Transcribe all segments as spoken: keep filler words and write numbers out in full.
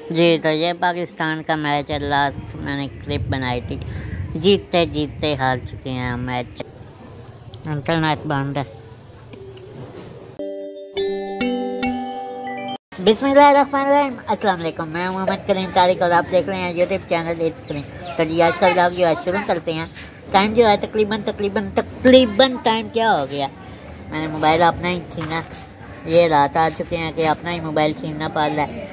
जी तो ये पाकिस्तान का मैच है, लास्ट मैंने क्लिप बनाई थी। जीतते जीतते हार चुके हैं मैच। इंटरनेट बंद है। बिस्मिल्लाहिर्रहमानिर्रहीम, अस्सलाम वालेकुम। मैं मोहम्मद करीम तारिक और आप देख रहे हैं यूट्यूब चैनल इट्स करीम। तो जी आज का व्लॉग जो है शुरू करते हैं। टाइम जो है तकरीबन तकरीबन तकरीबन टाइम क्या हो गया, मैंने मोबाइल अपना ही छीना। ये रात आ चुके हैं कि अपना ही मोबाइल छीनना पड़ रहा है।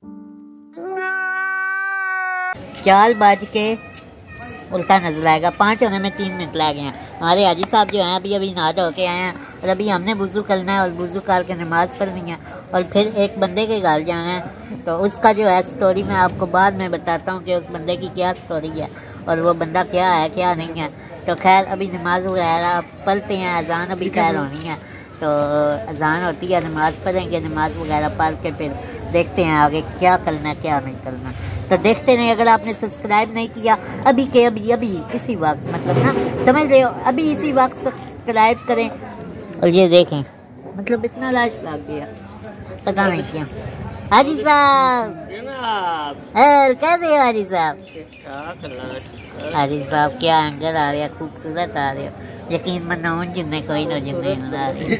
चार बज के उल्टा नजर आएगा, पाँच होने में तीन मिनट लग गए हैं। हमारे हाजी साहब जो हैं अभी अभी नहा धो के आए हैं और अभी हमने वुज़ू करना है और वुज़ू करके नमाज़ पढ़नी है और फिर एक बंदे के घर जाना है। तो उसका जो है स्टोरी मैं आपको बाद में बताता हूँ कि उस बंदे की क्या स्टोरी है और वो बंदा क्या है क्या नहीं है। तो खैर अभी नमाज वगैरह पढ़ते हैं, अजान अभी खैर होनी है। तो अजान होती है, नमाज़ पढ़ेंगे, नमाज वगैरह पढ़ के फिर देखते हैं आगे क्या करना है क्या नहीं करना। तो देखते नहीं, अगर आपने सब्सक्राइब नहीं किया अभी के अभी अभी इसी वक्त, मतलब ना समझ रहे हो, अभी इसी वक्त सब्सक्राइब करें और ये देखें। मतलब इतना लाश लग गया, पता नहीं क्या। हाजी साहब कैसे हो हाजी साहब? हाजी साहब क्या एंगल आ रहा, खूबसूरत आ रहा है। यकीन मनाओ जिन्हें कोई ना जिन्हें आ रही।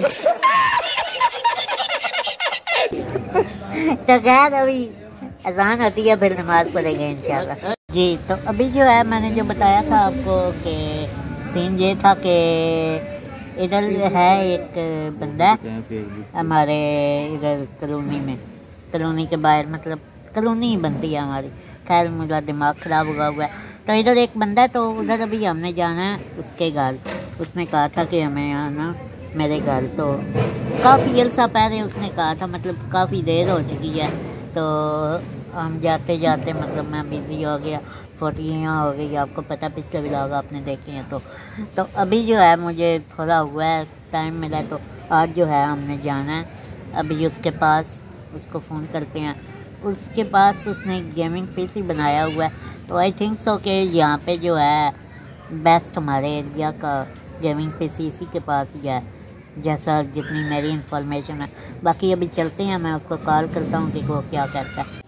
तो खैर अभी अजान होती है फिर नमाज पढ़ेंगे इंशाल्लाह। जी तो अभी जो है मैंने जो बताया था आपको कि सीन ये था कि इधर है एक बंदा हमारे इधर कॉलोनी में, कॉलोनी के बाहर, मतलब कॉलोनी ही बनती है हमारी। खैर मेरा दिमाग ख़राब हुआ हुआ है। तो इधर एक बंदा है, तो उधर अभी हमने जाना है उसके घर। उसने कहा था कि हमें आना मेरे घर। तो काफ़ी अरसा पहले उसने कहा था, मतलब काफ़ी देर हो चुकी है। तो हम जाते जाते मतलब मैं बिज़ी हो गया, फोटियाँ हो गई, आपको पता पिछले व्लॉग आपने देखे हैं। तो तो अभी जो है मुझे थोड़ा हुआ है टाइम मिला, तो आज जो है हमने जाना है अभी उसके पास। उसको फ़ोन करते हैं, उसके पास उसने गेमिंग पीसी बनाया हुआ है। तो आई थिंक सो कि यहाँ पे जो है बेस्ट हमारे एरिया का गेमिंग पीसी इसी के पास ही है, जैसा जितनी मेरी इंफॉर्मेशन है। बाकी अभी चलते हैं, मैं उसको कॉल करता हूँ कि वो क्या कहता है।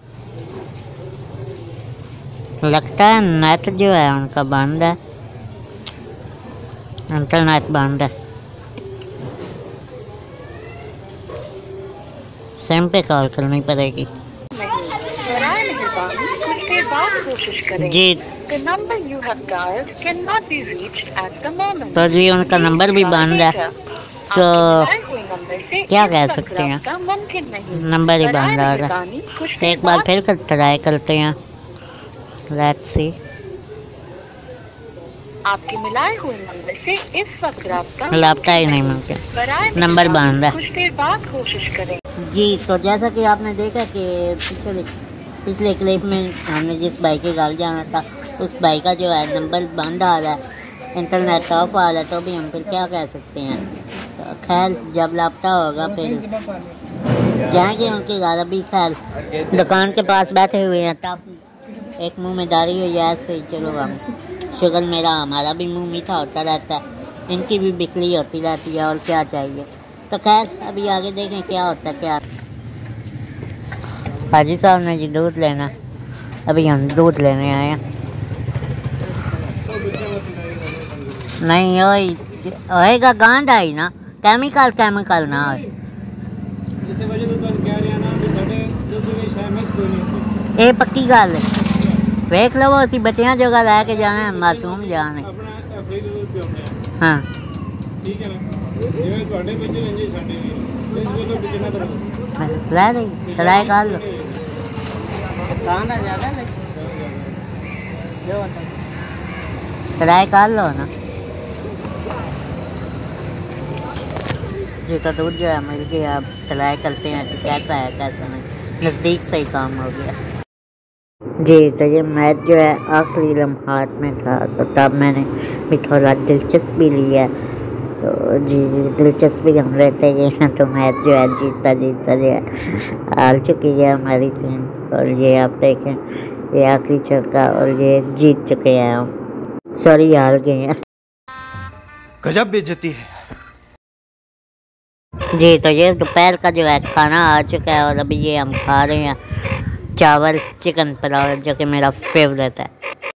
लगता है नेट जो है उनका बंद है, इंटरनेट बंद है। सिम पे कॉल करनी पड़ेगी। जी तो जी उनका नंबर भी बंद है, सो क्या कह सकते हैं, नंबर ही बंद आ रहा है। एक बार फिर कर ट्राई करते हैं, लेट्स सी। आपके मिलाए हुए नंबर से इस वक्त राब्ता लापता ही नहीं मुमकिन, नंबर बंद है। कुछ देर बाद कोशिश करें। जी तो जैसा कि आपने देखा कि पिछले पिछले क्लिप में हमने जिस बाइक के घर जाना था उस बाइक का जो है नंबर बंद आ रहा है, इंटरनेट ऑफ आ रहा है। तो भी हम फिर क्या कह सकते हैं। तो खैर जब लापता होगा फिर जाएंगे उनके घर। अभी खैर दुकान के पास बैठे हुए हैं, तब एक मुँह में दाढ़ी हुई है ऐसे। चलो हम शुगर मेरा हमारा भी मुँह मीठा होता रहता है, इनकी भी बिक्री होती रहती है और क्या चाहिए। तो खैर अभी आगे देखें क्या होता है क्या। हाजी साहब ने जी दूध लेना, अभी हम दूध लेने आए हैं। नहीं होएगा गांड आई ना, केमिकल केमिकल ना हो। ये पक्की गल वेख लो, असी बच्चियां जगह लैके जाना, मासूम जाने। हाँ लै रही ट्राई कर लो, ट्राई कर लो ना जी। तो दूध जो है मिल गया, अब ट्राई करते हैं कि कैसा है कैसा नहीं। नज़दीक से ही काम हो गया जी। तो ये मैच जो है आखिरी लम्हात में था, तो तब मैंने भी थोड़ा दिलचस्पी ली है। तो जी दिलचस्पी हम लेते हैं। तो मैच जो है जीतता जीतता जो है हार चुकी है हमारी टीम। और ये आप देखें ये आखिरी चौका और ये जीत चुके हैं हम, सॉरी हार गए हैं। गजब बेइज्जती है जी। तो ये दोपहर का जो है खाना आ चुका है और अभी ये हम खा रहे हैं। चावल चिकन पुलाव जो कि मेरा फेवरेट है।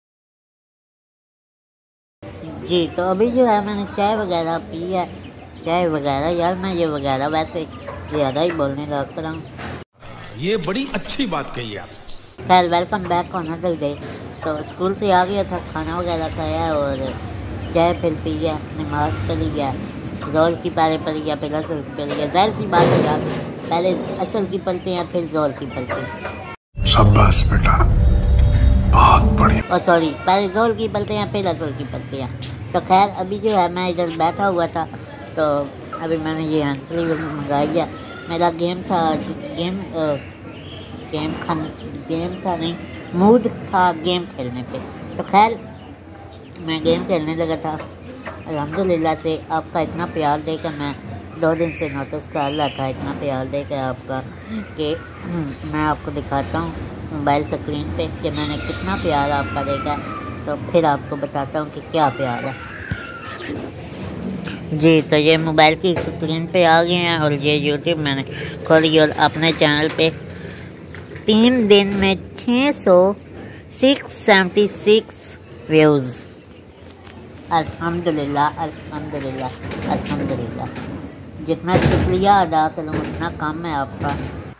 जी तो अभी जो है मैंने चाय वगैरह पी है, चाय वगैरह यार मैं ये वगैरह वैसे ज़्यादा ही बोलने लग रहा हूँ। ये बड़ी अच्छी बात कही आप। खैर welcome back on other day. तो स्कूल से आ गया था, खाना वगैरह खाया और चाय फिर पी गया, नमाज पढ़ी गया, जोर की पहले पढ़ी गया, फिर असल की पढ़ी गया। जाहिर सी बात है यार, पहले असल की पढ़ते हैं फिर जोर की पढ़ते हैं। शाबाश बेटा, बहुत बढ़िया। और सॉरी, पहले जोर की पढ़ते हैं फिर असल की पढ़ते हैं। तो खैर अभी जो है मैं इधर बैठा हुआ था, तो अभी मैंने ये एंट्री मंगाई है। मेरा गेम था गेम आ, गेम खा गेम था नहीं मूड था गेम खेलने पे। तो खैर मैं गेम खेलने लगा था। अल्हम्दुलिल्लाह से आपका इतना प्यार देकर मैं दो दिन से नोटिस कर रहा था, इतना प्यार देकर आपका कि मैं आपको दिखाता हूँ मोबाइल स्क्रीन पे कि मैंने कितना प्यार आपका देखा। तो फिर आपको बताता हूँ कि क्या प्यार है। जी तो ये मोबाइल की स्क्रीन पे आ गए हैं और ये यूट्यूब मैंने खोली और अपने चैनल पे तीन दिन में छः सौ सिक्स सेवेंटी सिक्स व्यूज़। अल्हम्दुलिल्लाह अल्हम्दुलिल्लाह अल्हम्दुलिल्लाह। जितना शुक्रिया अदा करूँ उतना कम है आपका।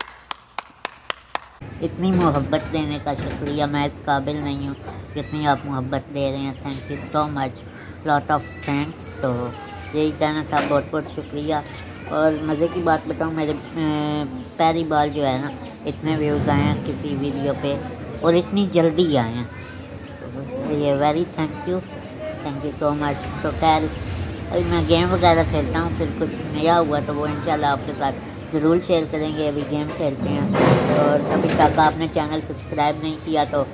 इतनी मोहब्बत देने का शुक्रिया मैं इस काबिल नहीं हूँ जितनी आप मोहब्बत दे रहे हैं। Thank you so much, lot of thanks. तो यही कहना था, बहुत बहुत शुक्रिया। और मज़े की बात बताऊँ, मेरे पहली बार जो है ना इतने व्यूज़ आए हैं किसी वीडियो पे और इतनी जल्दी आए हैं, तो इसलिए very thank you, thank you so much. तो खैर अभी मैं गेम वगैरह खेलता हूँ, फिर कुछ नया हुआ तो वो इंशाल्लाह आपके साथ ज़रूर शेयर करेंगे। अभी गेम खेलते हैं और अभी तक आपने चैनल सब्सक्राइब नहीं किया तो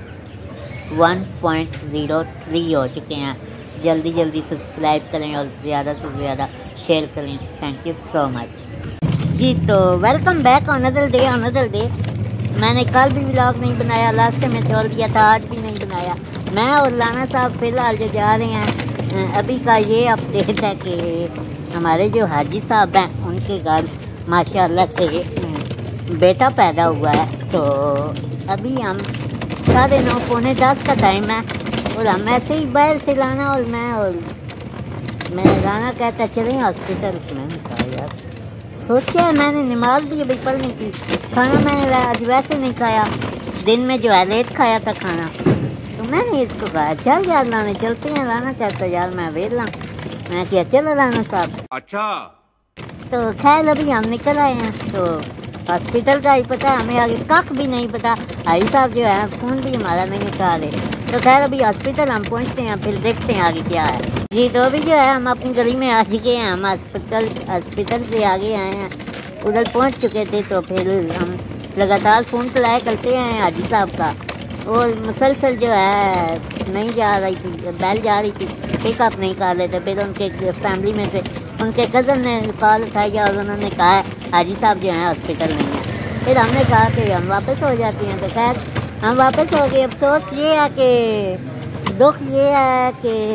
वन पॉइंट ज़ीरो थ्री हो चुके हैं। जल्दी जल्दी सब्सक्राइब करें और ज़्यादा से ज़्यादा शेयर करें। Thank you so much. जी तो welcome back on other day on other day. मैंने कल भी व्लॉग नहीं बनाया, लास्ट में छोड़ दिया था, आज भी नहीं बनाया। मैं और लाना साहब फ़िलहाल जो जा रहे हैं, अभी का ये अपडेट है कि हमारे जो हाजी साहब हैं उनके घर माशाल्लाह से बेटा पैदा हुआ है। तो अभी हम साढ़े नौ पौने दस का टाइम है और हम ऐसे ही बाहर से लाना और मैं और मैं लाना कहता चलें हॉस्पिटल। मैंने कहा यार सोचा, मैंने नमाज भी अभी पढ़नी थी, खाना मैंने आज वैसे नहीं खाया, दिन में जो है लेट खाया था खाना। तो मैंने इसको कहा चल यार लाने चलते हैं। लाना कहता यार मैं वेला, मैं क्या चलो लाना साहब। अच्छा तो खैर अभी हम निकल आए हैं। तो हॉस्पिटल का ही पता है हमें, आगे कख भी नहीं पता। भाई साहब जो है फ़ोन भी हमारा नहीं उठा रहे। तो खैर अभी हॉस्पिटल हम पहुंचते हैं, फिर देखते हैं आगे क्या है। जी तो अभी जो है हम अपनी गली में आ चुके हैं। हम हॉस्पिटल हॉस्पिटल से आगे आए हैं, उधर पहुंच चुके थे। तो फिर हम लगातार फ़ोन चलाया करते हैं हाजी साहब का, और मुसलसल जो है नहीं जा रही थी, बैल जा रही थी, पिकअप नहीं कर रहे थे। फिर उनके फैमिली में से उनके कज़न ने कॉल उठाई और उन्होंने कहा हाजी साहब जो हैं हॉस्पिटल नहीं है। फिर हमने कहा कि हम वापस हो जाते हैं। तो खैर हम वापस हो गए। अफसोस ये है कि दुख ये है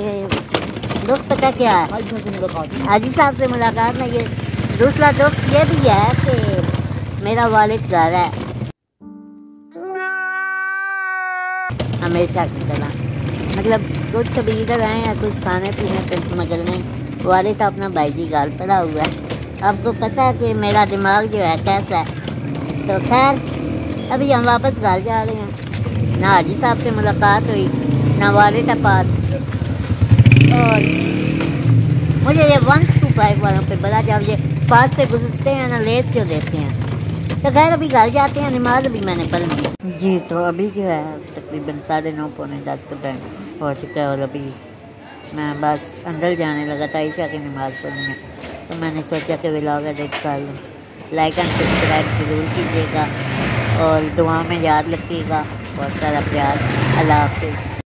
कि दुख पता क्या है, हाजी साहब से मुलाकात नहीं है। दूसरा दुख ये भी है कि मेरा वालिद घर है हमेशा की तरह, मतलब कुछ कभी इधर आए हैं कुछ खाने पीने पे, मगर नहीं, वालिद अपना भाई जी गाल पड़ा हुआ है। आपको पता है कि मेरा दिमाग जो है कैसा है। तो खैर अभी हम वापस घर जा रहे हैं। ना हाजी साहब से मुलाकात हुई, ना वालिद के पास, और मुझे ये वन टू फाइव वालों पे बड़ा, जब ये पास से गुजरते हैं ना लेस क्यों देते हैं। तो खैर अभी घर जाते हैं, नमाज भी मैंने पढ़ ली। जी तो अभी जो है तकरीबन साढ़े नौ पौने दस का टाइम हो चुका है और अभी मैं बस अंदर जाने लगा था ईशा की नमाज़ पढ़ने। तो मैंने सोचा कि व्लॉग एडिट कर लूँ। लाइक एंड सब्सक्राइब ज़रूर कीजिएगा और दुआ में याद रखिएगा। बहुत सारा प्यार। अल्लाह हाफिज़।